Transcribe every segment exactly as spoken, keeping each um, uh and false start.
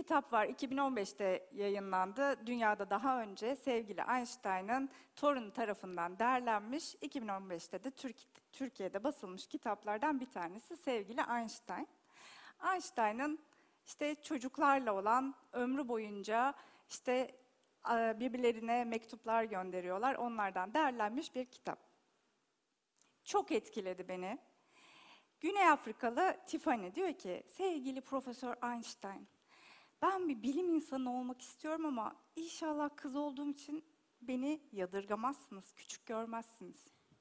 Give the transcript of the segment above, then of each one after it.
kitap var, iki bin on beşte yayınlandı. Dünyada daha önce sevgili Einstein'ın torunu tarafından derlenmiş. iki bin on beşte de Türk, Türkiye'de basılmış kitaplardan bir tanesi sevgili Einstein. Einstein'ın işte çocuklarla olan ömrü boyunca işte birbirlerine mektuplar gönderiyorlar. Onlardan derlenmiş bir kitap. Çok etkiledi beni. Güney Afrikalı Tiffany diyor ki, sevgili Profesör Einstein, ben bir bilim insanı olmak istiyorum ama inşallah kız olduğum için beni yadırgamazsınız, küçük görmezsiniz.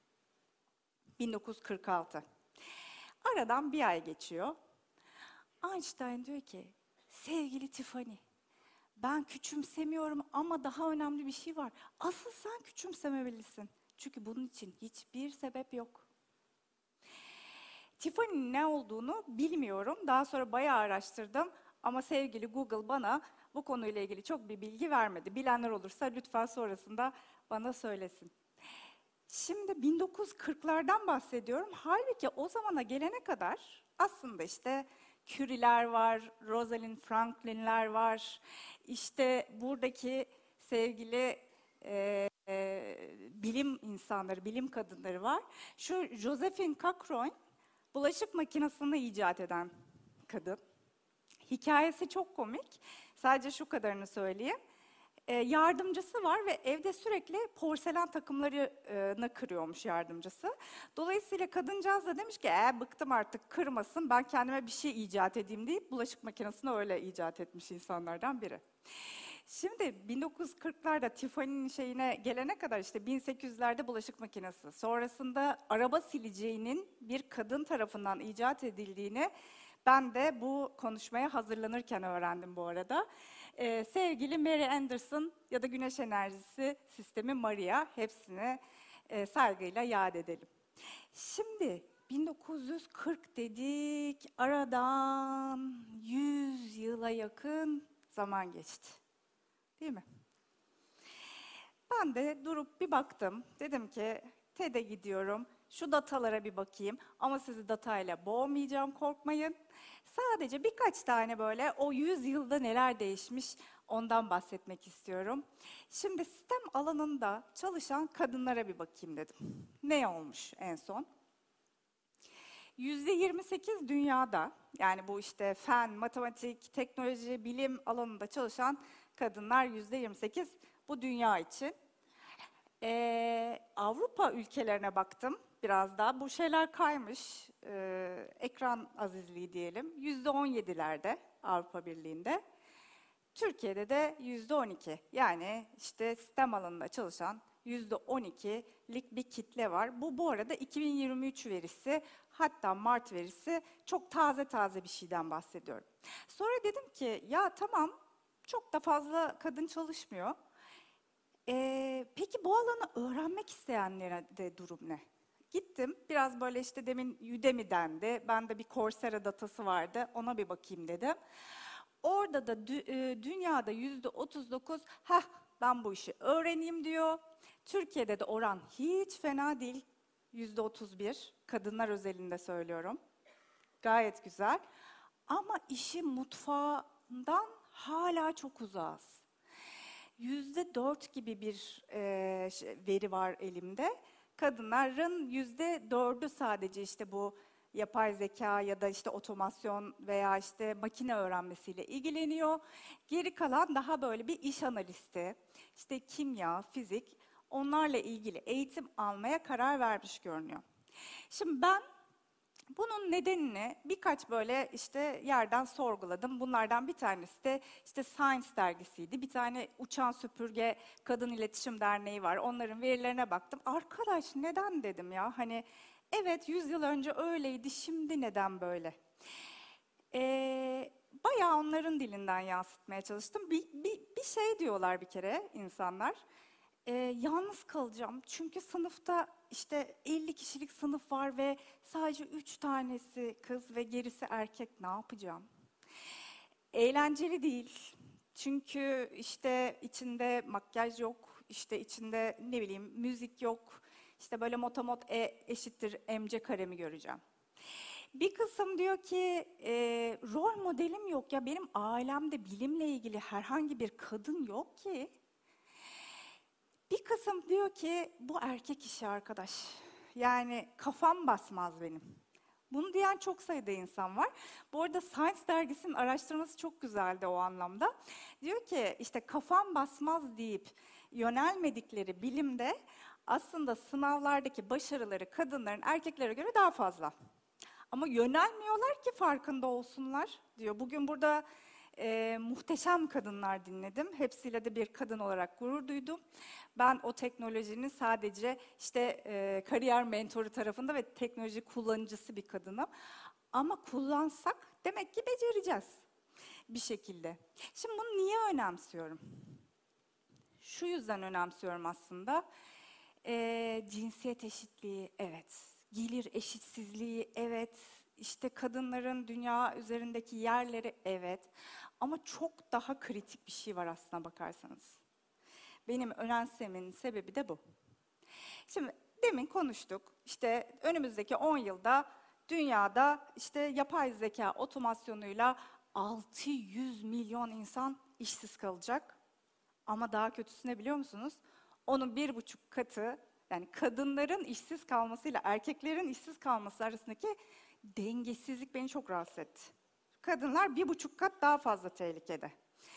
bin dokuz yüz kırk altı. Aradan bir ay geçiyor. Einstein diyor ki, sevgili Tiffany, ben küçümsemiyorum ama daha önemli bir şey var. Asıl sen küçümsememelisin. Çünkü bunun için hiçbir sebep yok. Tiffany'nin ne olduğunu bilmiyorum. Daha sonra bayağı araştırdım. Ama sevgili Google bana bu konuyla ilgili çok bir bilgi vermedi. Bilenler olursa lütfen sonrasında bana söylesin. Şimdi bin dokuz yüz kırklardan bahsediyorum. Halbuki o zamana gelene kadar aslında işte Curie'ler var, Rosalind Franklin'ler var. İşte buradaki sevgili e, e, bilim insanları, bilim kadınları var. Şu Josephine Cochrane, bulaşık makinesini icat eden kadın. Hikayesi çok komik. Sadece şu kadarını söyleyeyim. Ee, yardımcısı var ve evde sürekli porselen takımlarını kırıyormuş yardımcısı. Dolayısıyla kadıncağız da demiş ki, e, bıktım artık kırmasın, ben kendime bir şey icat edeyim deyip bulaşık makinesini öyle icat etmiş insanlardan biri. Şimdi bin dokuz yüz kırklarda Tiffany'nin şeyine gelene kadar işte bin sekiz yüzlerde bulaşık makinesi, sonrasında araba sileceğinin bir kadın tarafından icat edildiğini ben de bu konuşmaya hazırlanırken öğrendim bu arada. Ee, sevgili Mary Anderson ya da Güneş Enerjisi Sistemi Maria, hepsini e, saygıyla yad edelim. Şimdi bin dokuz yüz kırk dedik, aradan yüz yıla yakın zaman geçti. Değil mi? Ben de durup bir baktım, dedim ki TED'e gidiyorum, şu datalara bir bakayım ama sizi datayla boğmayacağım, korkmayın. Sadece birkaç tane böyle o yüz yılda neler değişmiş ondan bahsetmek istiyorum. Şimdi STEM alanında çalışan kadınlara bir bakayım dedim. Ne olmuş en son? yüzde yirmi sekiz dünyada, yani bu işte fen, matematik, teknoloji, bilim alanında çalışan kadınlar yüzde yirmi sekiz bu dünya için. Ee, Avrupa ülkelerine baktım biraz daha. Bu şeyler kaymış, ee, ekran azizliği diyelim. yüzde on yedilerde Avrupa Birliği'nde. Türkiye'de de yüzde on iki. Yani işte STEM alanında çalışan yüzde on ikilik bir kitle var. Bu bu arada iki bin yirmi üç verisi, hatta Mart verisi, çok taze taze bir şeyden bahsediyorum. Sonra dedim ki ya tamam, çok da fazla kadın çalışmıyor. Ee, peki bu alanı öğrenmek isteyenlere de durum ne? Gittim, biraz böyle işte demin Udemy'dendi, bende bir Coursera datası vardı, ona bir bakayım dedim. Orada da dü- e, dünyada yüzde otuz dokuz, heh ben bu işi öğreneyim diyor. Türkiye'de de oran hiç fena değil, yüzde otuz bir, kadınlar özelinde söylüyorum. Gayet güzel. Ama işin mutfağından hala çok uzağız. Yüzde dört gibi bir e, veri var elimde. Kadınların yüzde dördü sadece işte bu yapay zeka ya da işte otomasyon veya işte makine öğrenmesiyle ilgileniyor. Geri kalan daha böyle bir iş analisti, işte kimya, fizik, onlarla ilgili eğitim almaya karar vermiş görünüyor. Şimdi ben bunun nedenini birkaç böyle işte yerden sorguladım. Bunlardan bir tanesi de işte Science dergisiydi. Bir tane Uçan Süpürge Kadın İletişim Derneği var. Onların verilerine baktım. Arkadaş neden dedim ya, hani evet yüz yıl önce öyleydi, şimdi neden böyle? Ee, bayağı onların dilinden yansıtmaya çalıştım. Bir, bir, bir şey diyorlar bir kere insanlar. Ee, yalnız kalacağım çünkü sınıfta işte elli kişilik sınıf var ve sadece üç tanesi kız ve gerisi erkek, ne yapacağım? Eğlenceli değil. Çünkü işte içinde makyaj yok, işte içinde ne bileyim müzik yok. İşte böyle motomot E eşittir mc karemi göreceğim. Bir kısım diyor ki e, rol modelim yok ya, benim ailemde bilimle ilgili herhangi bir kadın yok ki. Bir kısım diyor ki bu erkek işi arkadaş. Yani kafam basmaz benim. Bunu diyen çok sayıda insan var. Bu arada Science dergisinin araştırması çok güzeldi o anlamda. Diyor ki işte kafam basmaz deyip yönelmedikleri bilimde aslında sınavlardaki başarıları kadınların erkeklere göre daha fazla. Ama yönelmiyorlar ki farkında olsunlar diyor. Bugün burada e, muhteşem kadınlar dinledim. Hepsiyle de bir kadın olarak gurur duydum. Ben o teknolojinin sadece işte e, kariyer mentoru tarafında ve teknoloji kullanıcısı bir kadınım. Ama kullansak demek ki becereceğiz bir şekilde. Şimdi bunu niye önemsiyorum? Şu yüzden önemsiyorum aslında. E, cinsiyet eşitliği, evet. Gelir eşitsizliği, evet. İşte kadınların dünya üzerindeki yerleri, evet. Ama çok daha kritik bir şey var aslına bakarsanız. Benim önemsememin sebebi de bu. Şimdi demin konuştuk. İşte önümüzdeki on yılda dünyada işte yapay zeka otomasyonuyla altı yüz milyon insan işsiz kalacak. Ama daha kötüsü ne biliyor musunuz? Onun bir buçuk katı, yani kadınların işsiz kalmasıyla erkeklerin işsiz kalması arasındaki dengesizlik beni çok rahatsız etti. Kadınlar bir buçuk kat daha fazla tehlikede.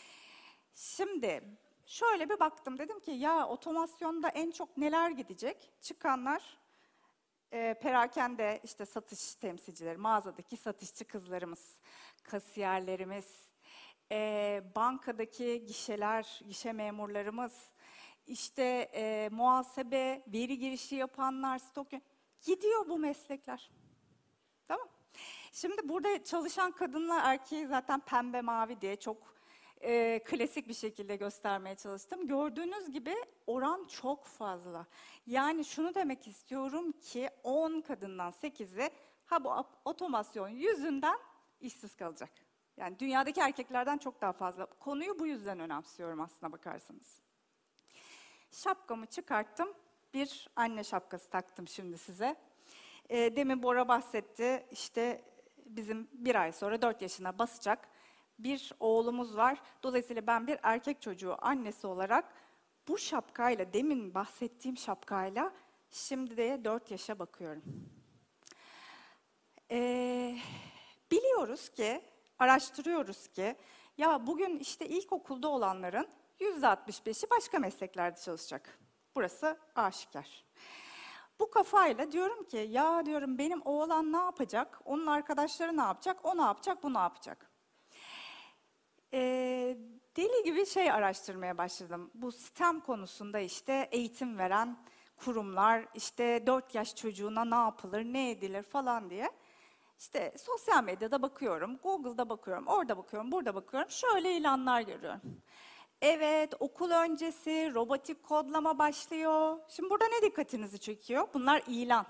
Şimdi şöyle bir baktım, dedim ki ya otomasyonda en çok neler gidecek? Çıkanlar e, perakende işte satış temsilcileri, mağazadaki satışçı kızlarımız, kasiyerlerimiz, e, bankadaki gişeler, gişe memurlarımız, işte e, muhasebe, veri girişi yapanlar, stok, gidiyor bu meslekler. Tamam. Şimdi burada çalışan kadınla erkeği zaten pembe mavi diye çok e, klasik bir şekilde göstermeye çalıştım. Gördüğünüz gibi oran çok fazla. Yani şunu demek istiyorum ki on kadından sekizi ha bu otomasyon yüzünden işsiz kalacak. Yani dünyadaki erkeklerden çok daha fazla. Konuyu bu yüzden önemsiyorum aslına bakarsanız. Şapkamı çıkarttım. Bir anne şapkası taktım şimdi size. E, demin Bora bahsetti. İşte bizim bir ay sonra dört yaşına basacak bir oğlumuz var. Dolayısıyla ben bir erkek çocuğu annesi olarak bu şapkayla, demin bahsettiğim şapkayla şimdi de dört yaşa bakıyorum. Ee, biliyoruz ki, araştırıyoruz ki ya bugün işte ilkokulda olanların yüzde altmış beşi başka mesleklerde çalışacak. Burası aşikar. Bu kafayla diyorum ki ya diyorum benim oğlan ne yapacak, onun arkadaşları ne yapacak, o ne yapacak, bu ne yapacak? Ee, deli gibi şey araştırmaya başladım. Bu STEM konusunda işte eğitim veren kurumlar, işte dört yaş çocuğuna ne yapılır, ne edilir falan diye. İşte sosyal medyada bakıyorum, Google'da bakıyorum, orada bakıyorum, burada bakıyorum. Şöyle ilanlar görüyorum. Evet, okul öncesi robotik kodlama başlıyor. Şimdi burada ne dikkatinizi çekiyor? Bunlar ilan.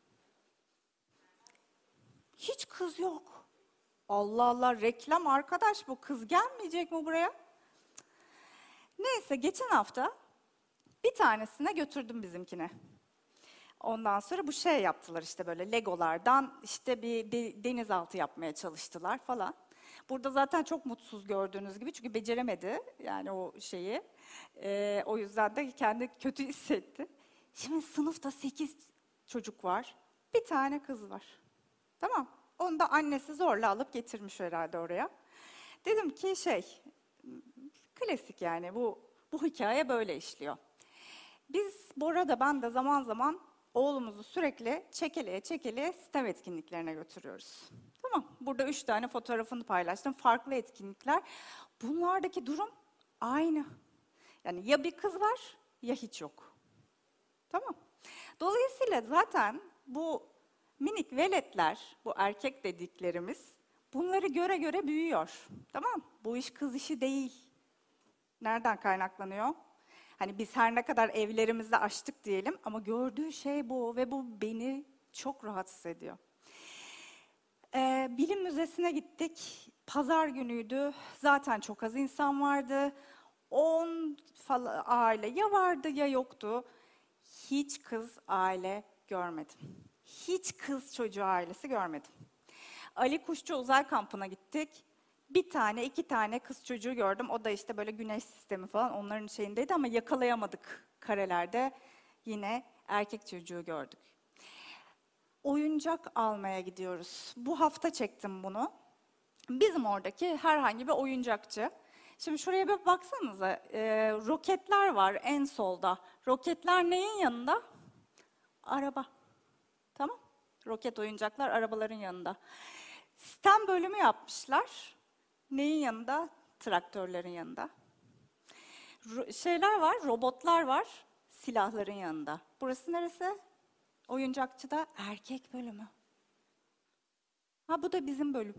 Hiç kız yok. Allah Allah, reklam arkadaş bu. Kız gelmeyecek mi buraya? Neyse, geçen hafta bir tanesine götürdüm bizimkine. Ondan sonra bu şey yaptılar işte böyle Legolardan işte bir de, denizaltı yapmaya çalıştılar falan. Burada zaten çok mutsuz gördüğünüz gibi çünkü beceremedi yani o şeyi. Ee, o yüzden de kendi kötü hissetti. Şimdi sınıfta sekiz çocuk var. Bir tane kız var. Tamam. Onu da annesi zorla alıp getirmiş herhalde oraya. Dedim ki şey, klasik yani bu bu hikaye böyle işliyor. Biz Bora da ben de zaman zaman oğlumuzu sürekli çekeleye çekeleye STEM etkinliklerine götürüyoruz. Tamam, burada üç tane fotoğrafını paylaştım. Farklı etkinlikler. Bunlardaki durum aynı. Yani ya bir kız var ya hiç yok. Tamam. Dolayısıyla zaten bu minik veletler, bu erkek dediklerimiz bunları göre göre büyüyor. Tamam. Bu iş kız işi değil. Nereden kaynaklanıyor? Hani biz her ne kadar evlerimizde açtık diyelim ama gördüğü şey bu ve bu beni çok rahatsız ediyor. Ee, bilim müzesine gittik. Pazar günüydü. Zaten çok az insan vardı. on falan aile ya vardı ya yoktu. Hiç kız aile görmedim. Hiç kız çocuğu ailesi görmedim. Ali Kuşçu Uzay Kampı'na gittik. Bir tane, iki tane kız çocuğu gördüm. O da işte böyle güneş sistemi falan onların şeyindeydi ama yakalayamadık karelerde. Yine erkek çocuğu gördük. Oyuncak almaya gidiyoruz. Bu hafta çektim bunu. Bizim oradaki herhangi bir oyuncakçı. Şimdi şuraya bir baksanıza. E, roketler var en solda. Roketler neyin yanında? Araba. Tamam. Roket oyuncaklar arabaların yanında. STEM bölümü yapmışlar. Neyin yanında? Traktörlerin yanında. Ro- şeyler var, robotlar var, silahların yanında. Burası neresi? Oyuncakçıda erkek bölümü. Ha bu da bizim bölüm.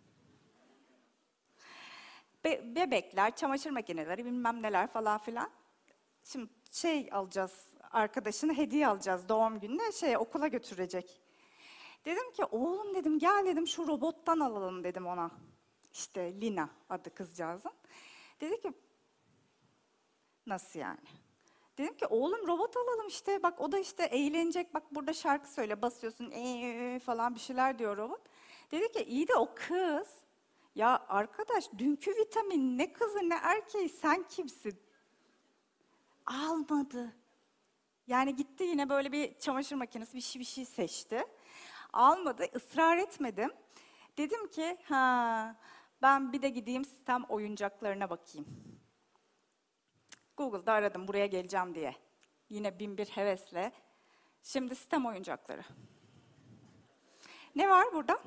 Be- bebekler, çamaşır makineleri, bilmem neler falan filan. Şimdi şey alacağız, arkadaşını hediye alacağız doğum gününe, şey okula götürecek. Dedim ki oğlum dedim gel dedim şu robottan alalım dedim ona. İşte Lina adı kızcağızın. Dedi ki nasıl yani? Dedim ki oğlum robot alalım işte bak o da işte eğlenecek bak burada şarkı söyle basıyorsun ee falan bir şeyler diyor robot. Dedi ki iyi de o kız. Ya arkadaş dünkü vitamin ne kızı ne erkeği sen kimsin? Almadı. Yani gitti yine böyle bir çamaşır makinesi bir şey bir şey seçti. Almadı, ısrar etmedim. Dedim ki ha ben bir de gideyim sistem oyuncaklarına bakayım. Google'da aradım buraya geleceğim diye. Yine bin bir hevesle. Şimdi sistem oyuncakları. Ne var burada?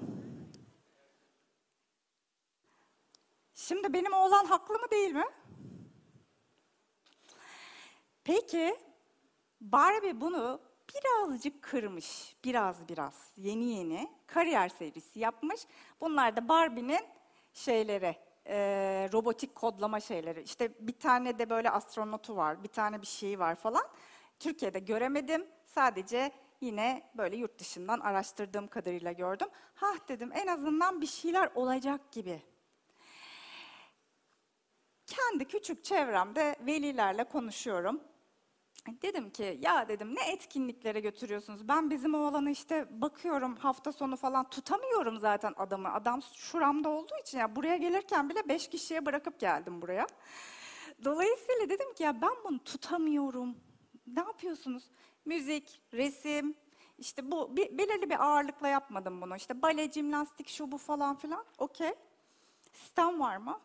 Şimdi benim oğlan haklı mı değil mi? Peki Barbie bunu birazcık kırmış. Biraz biraz. Yeni yeni. Kariyer serisi yapmış. Bunlar da Barbie'nin şeyleri. e, robotik kodlama şeyleri. İşte bir tane de böyle astronotu var. Bir tane bir şeyi var falan. Türkiye'de göremedim. Sadece yine böyle yurt dışından araştırdığım kadarıyla gördüm. Hah dedim en azından bir şeyler olacak gibi. Kendi küçük çevremde velilerle konuşuyorum. Dedim ki ya dedim ne etkinliklere götürüyorsunuz? Ben bizim oğlanı işte bakıyorum hafta sonu falan tutamıyorum zaten adamı. Adam şuramda olduğu için ya buraya gelirken bile beş kişiye bırakıp geldim buraya. Dolayısıyla dedim ki ya ben bunu tutamıyorum. Ne yapıyorsunuz? Müzik, resim, işte bu bir, belirli bir ağırlıkla yapmadım bunu. İşte bale, jimnastik, şu bu falan filan. Okey. Sistem var mı?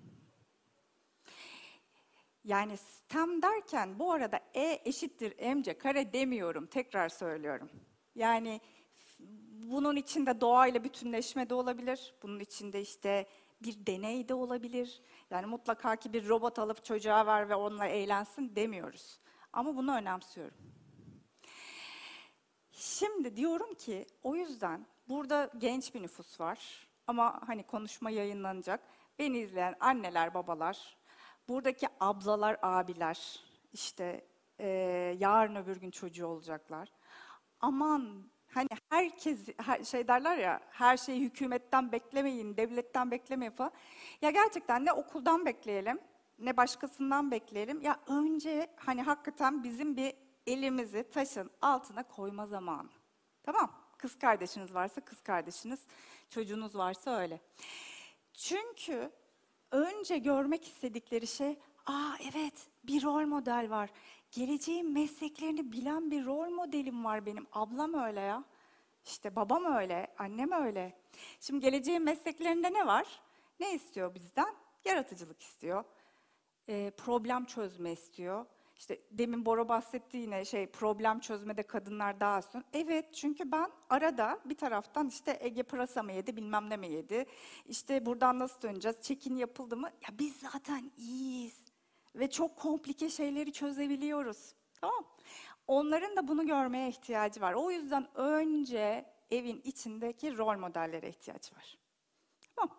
Yani STEM derken bu arada E eşittir mc kare demiyorum. Tekrar söylüyorum. Yani bunun içinde doğayla bütünleşme de olabilir. Bunun içinde işte bir deney de olabilir. Yani mutlaka ki bir robot alıp çocuğa ver ve onunla eğlensin demiyoruz. Ama bunu önemsiyorum. Şimdi diyorum ki o yüzden burada genç bir nüfus var. Ama hani konuşma yayınlanacak. Beni izleyen anneler, babalar, buradaki ablalar, abiler, işte e, yarın öbür gün çocuğu olacaklar. Aman hani herkes her, şey derler ya her şeyi hükümetten beklemeyin, devletten beklemeyin falan. Ya gerçekten ne okuldan bekleyelim, ne başkasından bekleyelim. Ya önce hani hakikaten bizim bir elimizi taşın altına koyma zamanı. Tamam? Kız kardeşiniz varsa kız kardeşiniz, çocuğunuz varsa öyle. Çünkü önce görmek istedikleri şey, aa evet bir rol model var. Geleceğin mesleklerini bilen bir rol modelim var benim. Ablam öyle ya. İşte babam öyle, annem öyle. Şimdi geleceğin mesleklerinde ne var? Ne istiyor bizden? Yaratıcılık istiyor. Ee, problem çözme istiyor. İşte demin Bora bahsetti yine şey problem çözmede kadınlar daha üstün. Evet çünkü ben arada bir taraftan işte Ege pırasa mı yedi bilmem ne mi yedi. İşte buradan nasıl döneceğiz? Check-in yapıldı mı? Ya biz zaten iyiyiz. Ve çok komplike şeyleri çözebiliyoruz. Tamam. Onların da bunu görmeye ihtiyacı var. O yüzden önce evin içindeki rol modellere ihtiyaç var. Tamam.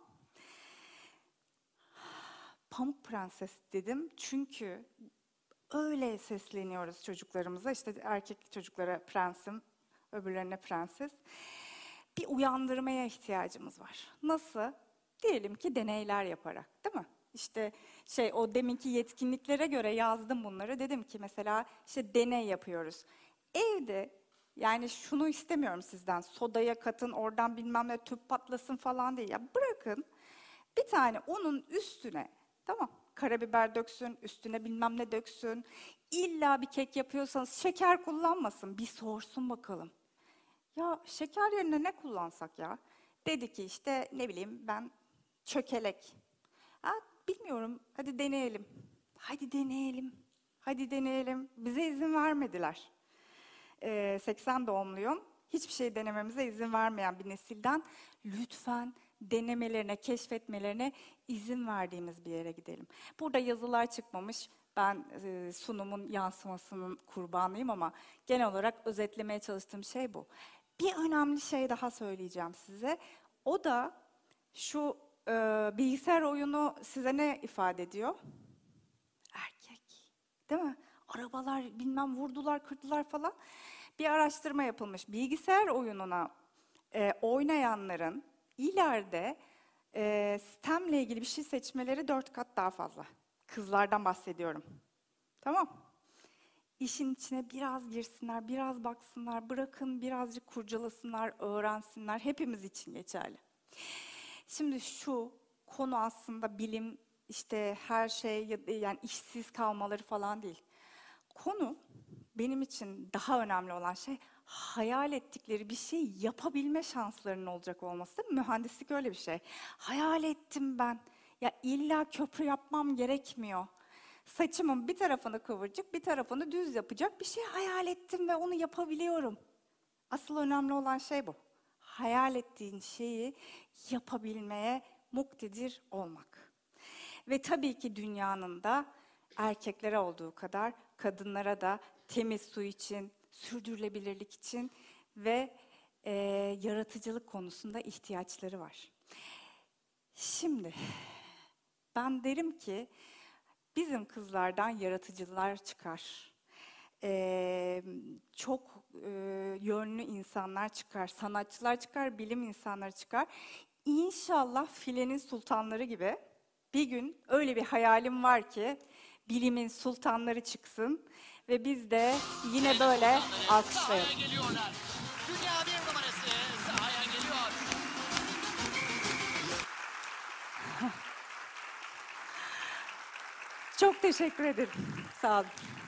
Pamuk Prenses dedim çünkü öyle sesleniyoruz çocuklarımıza. İşte erkek çocuklara prensim, öbürlerine prenses. Bir uyandırmaya ihtiyacımız var. Nasıl? Diyelim ki deneyler yaparak, değil mi? İşte şey o deminki yetkinliklere göre yazdım bunları. Dedim ki mesela işte deney yapıyoruz. Evde Yani şunu istemiyorum sizden, sodaya katın, oradan bilmem ne tüp patlasın falan değil. Ya bırakın, bir tane unun üstüne, tamam, karabiber döksün, üstüne bilmem ne döksün. İlla bir kek yapıyorsanız şeker kullanmasın, bir sorsun bakalım. Ya şeker yerine ne kullansak ya? Dedi ki işte ne bileyim ben çökelek. Ha, bilmiyorum, hadi deneyelim. Hadi deneyelim. Hadi deneyelim. Bize izin vermediler. Ee, seksen doğumluyum. Hiçbir şey denememize izin vermeyen bir nesilden lütfen denemelerine, keşfetmelerine izin verdiğimiz bir yere gidelim. Burada yazılar çıkmamış. Ben e, sunumun yansımasının kurbanıyım ama genel olarak özetlemeye çalıştığım şey bu. Bir önemli şey daha söyleyeceğim size. O da şu e, bilgisayar oyunu size ne ifade ediyor? Erkek. Değil mi? Arabalar bilmem vurdular, kırdılar falan. Bir araştırma yapılmış. Bilgisayar oyununa e, oynayanların ileride e, STEM'le ilgili bir şey seçmeleri dört kat daha fazla. Kızlardan bahsediyorum. Tamam. İşin içine biraz girsinler, biraz baksınlar, bırakın birazcık kurcalasınlar, öğrensinler. Hepimiz için geçerli. Şimdi şu konu aslında bilim, işte her şey, yani işsiz kalmaları falan değil. Konu benim için daha önemli olan şey hayal ettikleri bir şey yapabilme şanslarının olacak olması. Mühendislik öyle bir şey. Hayal ettim ben. Ya illa köprü yapmam gerekmiyor. Saçımın bir tarafını kıvırcık, bir tarafını düz yapacak bir şey hayal ettim ve onu yapabiliyorum. Asıl önemli olan şey bu. Hayal ettiğin şeyi yapabilmeye muktedir olmak. Ve tabii ki dünyanın da erkeklere olduğu kadar kadınlara da temiz su için, sürdürülebilirlik için ve e, yaratıcılık konusunda ihtiyaçları var. Şimdi ben derim ki bizim kızlardan yaratıcılar çıkar. Ee, çok e, yönlü insanlar çıkar, sanatçılar çıkar, bilim insanları çıkar. İnşallah filenin sultanları gibi bir gün öyle bir hayalim var ki bilimin sultanları çıksın ve biz de yine böyle alkışlayalım. Dünya bir numarası sahaya geliyor. Çok teşekkür ederim. Sağ olun.